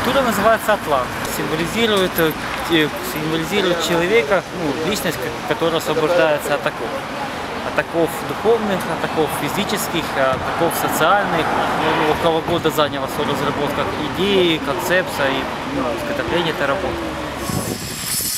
Культура называется атлант. Символизирует человека, личность, которая освобождается от оков духовных, от оков физических, от оков социальных. Около года заняло разработка идеи, концепция и скотопление этой работы.